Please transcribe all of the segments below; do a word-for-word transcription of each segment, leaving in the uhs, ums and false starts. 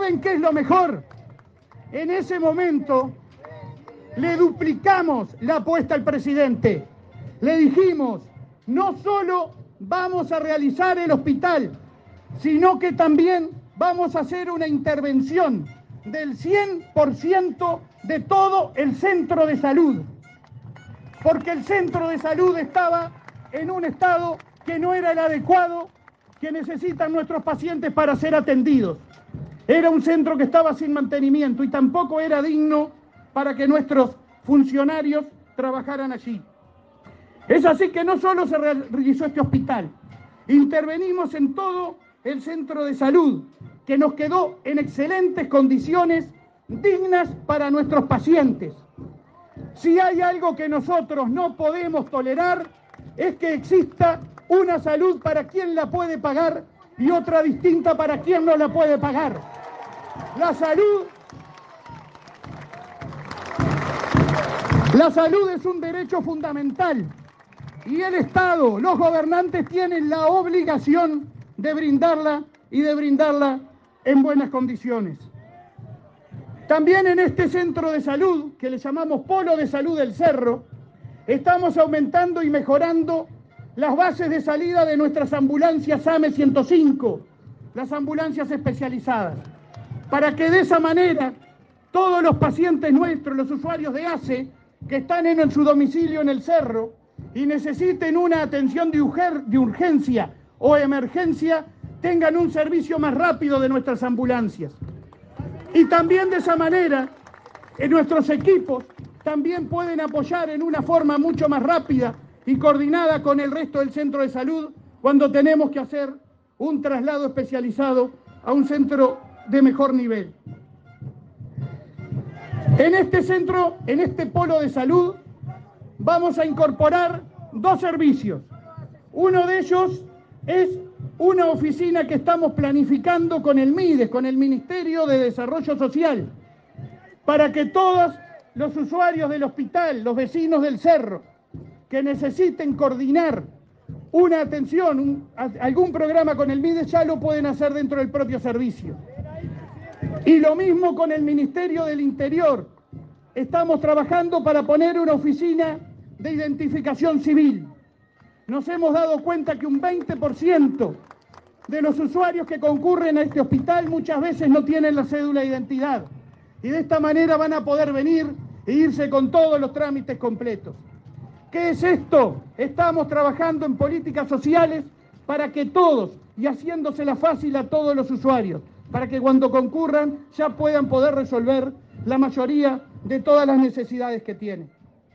¿Saben qué es lo mejor? En ese momento le duplicamos la apuesta al presidente. Le dijimos, no solo vamos a realizar el hospital, sino que también vamos a hacer una intervención del cien por ciento de todo el centro de salud. Porque el centro de salud estaba en un estado que no era el adecuado que necesitan nuestros pacientes para ser atendidos. Era un centro que estaba sin mantenimiento y tampoco era digno para que nuestros funcionarios trabajaran allí. Es así que no solo se realizó este hospital, intervenimos en todo el centro de salud, que nos quedó en excelentes condiciones, dignas para nuestros pacientes. Si hay algo que nosotros no podemos tolerar, es que exista una salud para quien la puede pagar y otra distinta para quien no la puede pagar. La salud, la salud es un derecho fundamental y el Estado, los gobernantes tienen la obligación de brindarla y de brindarla en buenas condiciones. También en este centro de salud, que le llamamos Polo de Salud del Cerro, estamos aumentando y mejorando las bases de salida de nuestras ambulancias A M E ciento cinco, las ambulancias especializadas, para que de esa manera todos los pacientes nuestros, los usuarios de A C E, que están en su domicilio en el Cerro y necesiten una atención de, urg de urgencia o emergencia, tengan un servicio más rápido de nuestras ambulancias. Y también de esa manera, en nuestros equipos también pueden apoyar en una forma mucho más rápida y coordinada con el resto del centro de salud cuando tenemos que hacer un traslado especializado a un centro de mejor nivel. En este centro, en este polo de salud, vamos a incorporar dos servicios. Uno de ellos es una oficina que estamos planificando con el MIDES, con el Ministerio de Desarrollo Social, para que todos los usuarios del hospital, los vecinos del Cerro, que necesiten coordinar una atención, un, algún programa con el MIDES, ya lo pueden hacer dentro del propio servicio. Y lo mismo con el Ministerio del Interior. Estamos trabajando para poner una oficina de identificación civil. Nos hemos dado cuenta que un veinte por ciento de los usuarios que concurren a este hospital muchas veces no tienen la cédula de identidad. Y de esta manera van a poder venir e irse con todos los trámites completos. ¿Qué es esto? Estamos trabajando en políticas sociales para que todos, y haciéndosela fácil a todos los usuarios, para que cuando concurran ya puedan poder resolver la mayoría de todas las necesidades que tienen.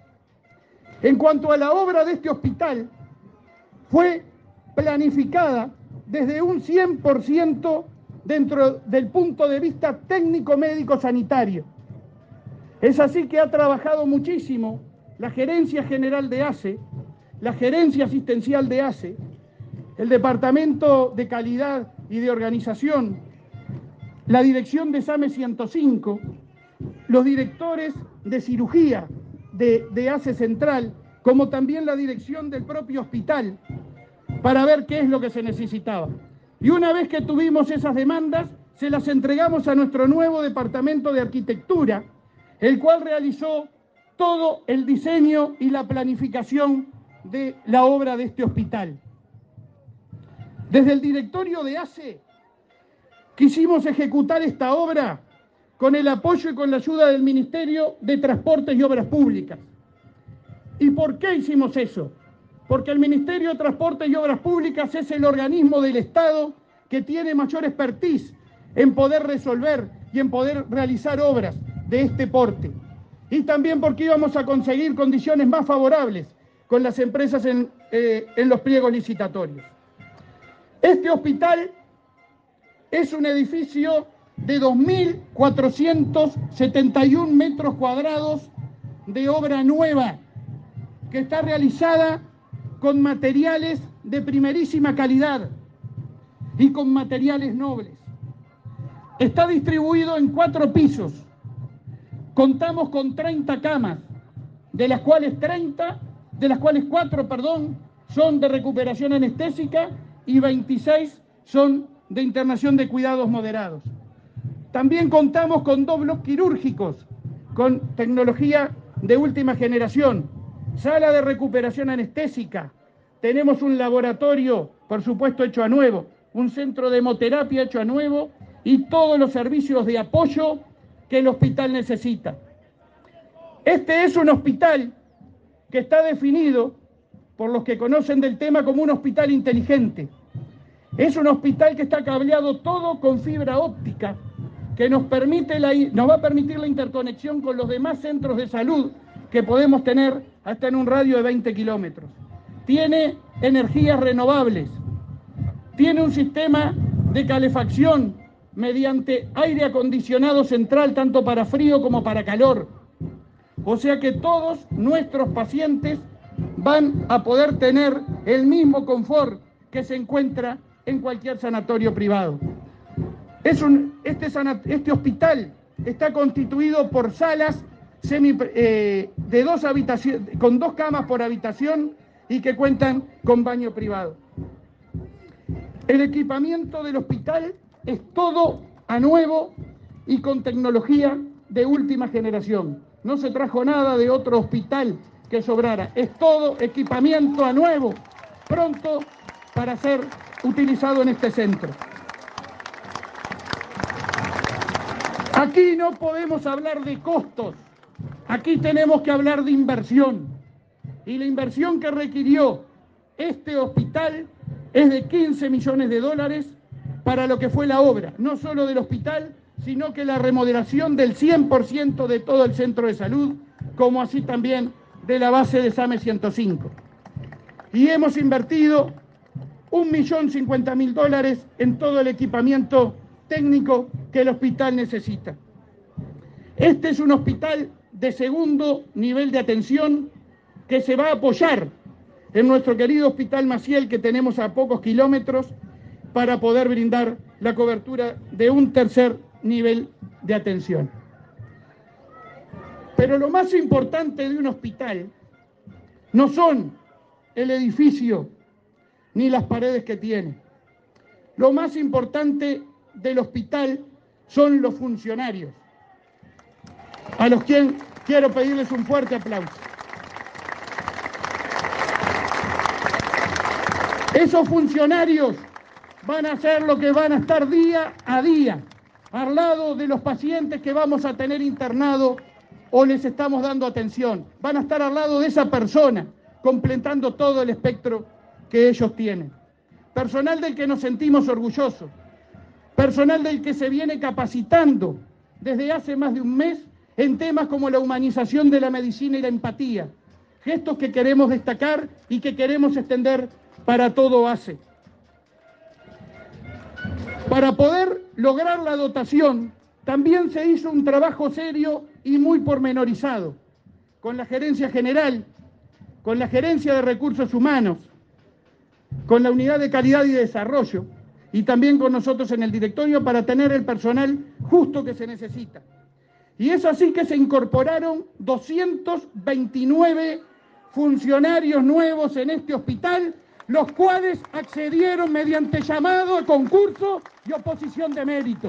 En cuanto a la obra de este hospital, fue planificada desde un cien por ciento dentro del punto de vista técnico-médico-sanitario. Es así que ha trabajado muchísimo la Gerencia General de A C E, la Gerencia Asistencial de A C E, el Departamento de Calidad y de Organización, la Dirección de S A M E ciento cinco, los directores de cirugía de, de A C E Central, como también la dirección del propio hospital, para ver qué es lo que se necesitaba. Y una vez que tuvimos esas demandas, se las entregamos a nuestro nuevo Departamento de Arquitectura, el cual realizó todo el diseño y la planificación de la obra de este hospital. Desde el directorio de A C E quisimos ejecutar esta obra con el apoyo y con la ayuda del Ministerio de Transportes y Obras Públicas. ¿Y por qué hicimos eso? Porque el Ministerio de Transportes y Obras Públicas es el organismo del Estado que tiene mayor expertise en poder resolver y en poder realizar obras de este porte. Y también porque íbamos a conseguir condiciones más favorables con las empresas en, eh, en los pliegos licitatorios. Este hospital es un edificio de dos mil cuatrocientos setenta y un metros cuadrados de obra nueva, que está realizada con materiales de primerísima calidad y con materiales nobles. Está distribuido en cuatro pisos. Contamos con treinta camas, de las cuales treinta, de las cuales cuatro, perdón, son de recuperación anestésica y veintiséis son de internación de cuidados moderados. También contamos con dos bloques quirúrgicos, con tecnología de última generación, sala de recuperación anestésica, tenemos un laboratorio, por supuesto, hecho a nuevo, un centro de hemoterapia hecho a nuevo y todos los servicios de apoyo que el hospital necesita. Este es un hospital que está definido por los que conocen del tema como un hospital inteligente. Es un hospital que está cableado todo con fibra óptica, que nos, permite la, nos va a permitir la interconexión con los demás centros de salud que podemos tener hasta en un radio de veinte kilómetros. Tiene energías renovables, tiene un sistema de calefacción mediante aire acondicionado central, tanto para frío como para calor. O sea que todos nuestros pacientes van a poder tener el mismo confort que se encuentra en cualquier sanatorio privado. Es un, este, sanat, este hospital está constituido por salas semi, eh, de dos habitaciones, con dos camas por habitación y que cuentan con baño privado. El equipamiento del hospital es todo a nuevo y con tecnología de última generación. No se trajo nada de otro hospital que sobrara. Es todo equipamiento a nuevo, pronto para ser utilizado en este centro. Aquí no podemos hablar de costos, aquí tenemos que hablar de inversión. Y la inversión que requirió este hospital es de quince millones de dólares para lo que fue la obra, no solo del hospital, sino que la remodelación del cien por ciento de todo el centro de salud, como así también de la base de SAME ciento cinco. Y hemos invertido un millón cincuenta mil dólares en todo el equipamiento técnico que el hospital necesita. Este es un hospital de segundo nivel de atención que se va a apoyar en nuestro querido Hospital Maciel, que tenemos a pocos kilómetros, para poder brindar la cobertura de un tercer nivel de atención. Pero lo más importante de un hospital no son el edificio ni las paredes que tiene. Lo más importante del hospital son los funcionarios, a los quienes quiero pedirles un fuerte aplauso. Esos funcionarios van a hacer lo que van a estar día a día, al lado de los pacientes que vamos a tener internados o les estamos dando atención. Van a estar al lado de esa persona, completando todo el espectro que ellos tienen. Personal del que nos sentimos orgullosos, personal del que se viene capacitando desde hace más de un mes en temas como la humanización de la medicina y la empatía, gestos que queremos destacar y que queremos extender para todo ACE. Para poder lograr la dotación, también se hizo un trabajo serio y muy pormenorizado, con la Gerencia General, con la Gerencia de Recursos Humanos, con la Unidad de Calidad y Desarrollo, y también con nosotros en el directorio para tener el personal justo que se necesita. Y es así que se incorporaron doscientos veintinueve funcionarios nuevos en este hospital, los cuales accedieron mediante llamado a concurso y oposición de mérito,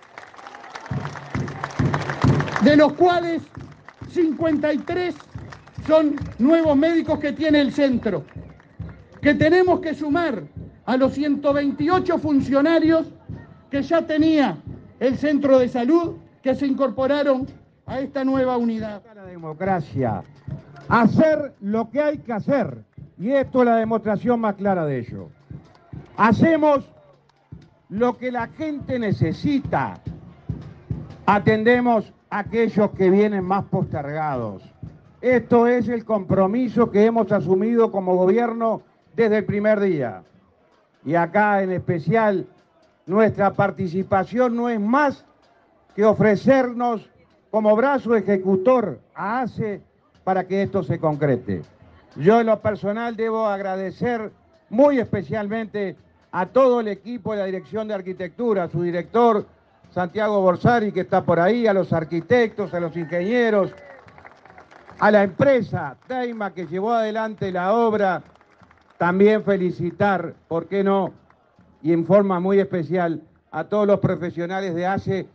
de los cuales cincuenta y tres son nuevos médicos que tiene el centro, que tenemos que sumar a los ciento veintiocho funcionarios que ya tenía el centro de salud, que se incorporaron a esta nueva unidad. La democracia, hacer lo que hay que hacer, y esto es la demostración más clara de ello. Hacemos lo que la gente necesita, atendemos a aquellos que vienen más postergados. Esto es el compromiso que hemos asumido como gobierno desde el primer día. Y acá en especial nuestra participación no es más que ofrecernos como brazo ejecutor a ACE para que esto se concrete. Yo en lo personal debo agradecer muy especialmente a todo el equipo de la Dirección de Arquitectura, a su director Santiago Borsari, que está por ahí, a los arquitectos, a los ingenieros, a la empresa Teima que llevó adelante la obra. También felicitar, ¿por qué no?, y en forma muy especial, a todos los profesionales de ACE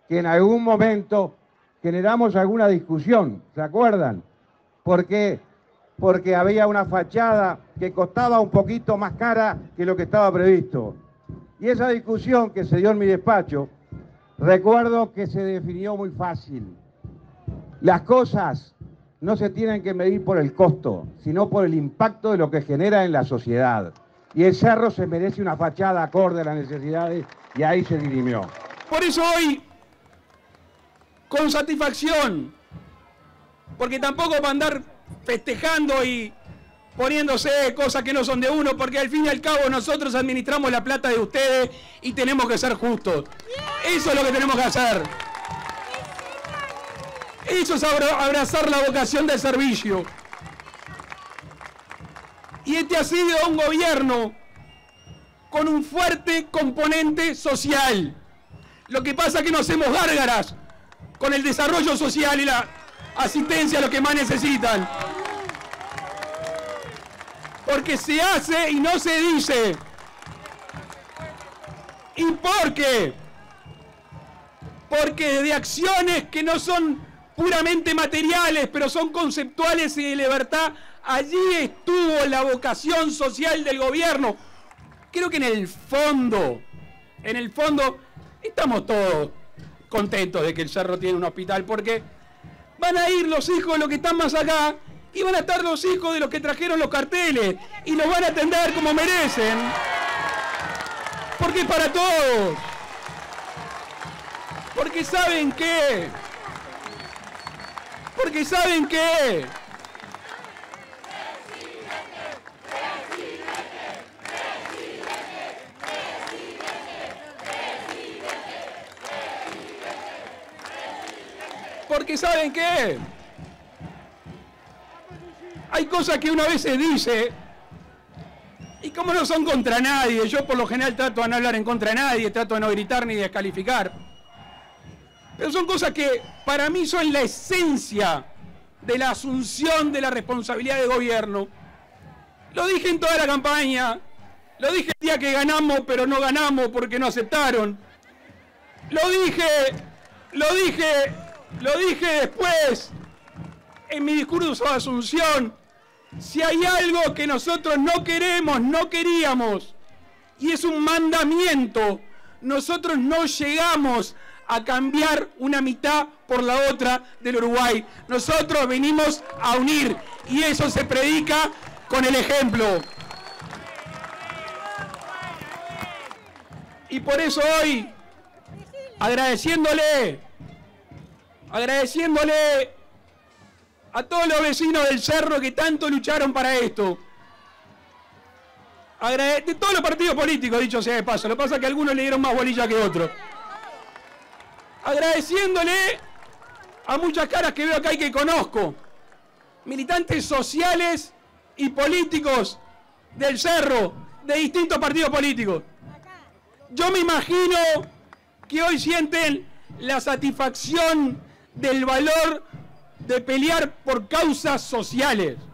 que en algún momento generamos alguna discusión, ¿se acuerdan? ¿Por qué? Porque había una fachada que costaba un poquito más cara que lo que estaba previsto. Y esa discusión que se dio en mi despacho, recuerdo que se definió muy fácil. Las cosas no se tienen que medir por el costo, sino por el impacto de lo que genera en la sociedad. Y el cerro se merece una fachada acorde a las necesidades, y ahí se dirimió. Por eso hoy, con satisfacción, porque tampoco para andar festejando y poniéndose cosas que no son de uno, porque al fin y al cabo nosotros administramos la plata de ustedes y tenemos que ser justos. Eso es lo que tenemos que hacer. Eso es abrazar la vocación del servicio. Y este ha sido un gobierno con un fuerte componente social. Lo que pasa es que no hacemos gárgaras con el desarrollo social y la asistencia a los que más necesitan. Porque se hace y no se dice. ¿Y por qué? Porque de acciones que no son puramente materiales, pero son conceptuales y de libertad, allí estuvo la vocación social del gobierno. Creo que en el fondo, en el fondo, estamos todos contentos de que el Cerro tiene un hospital, porque van a ir los hijos de los que están más acá y van a estar los hijos de los que trajeron los carteles y nos van a atender como merecen. Porque es para todos. Porque ¿saben qué? Porque ¿saben qué? Porque ¿saben qué? Hay cosas que una vez se dice, y como no son contra nadie, yo por lo general trato de no hablar en contra de nadie, trato de no gritar ni descalificar, pero son cosas que para mí son la esencia de la asunción de la responsabilidad de gobierno. Lo dije en toda la campaña, lo dije el día que ganamos, pero no ganamos porque no aceptaron. Lo dije, lo dije, lo dije después en mi discurso de asunción. Si hay algo que nosotros no queremos, no queríamos, y es un mandamiento, nosotros no llegamos a cambiar una mitad por la otra del Uruguay. Nosotros venimos a unir, y eso se predica con el ejemplo. Y por eso hoy, agradeciéndole, agradeciéndole a todos los vecinos del Cerro que tanto lucharon para esto. Agrade de todos los partidos políticos, dicho sea de paso. Lo que pasa es que algunos le dieron más bolilla que otros. Agradeciéndole a muchas caras que veo acá y que conozco. Militantes sociales y políticos del Cerro, de distintos partidos políticos. Yo me imagino que hoy sienten la satisfacción del valor de pelear por causas sociales.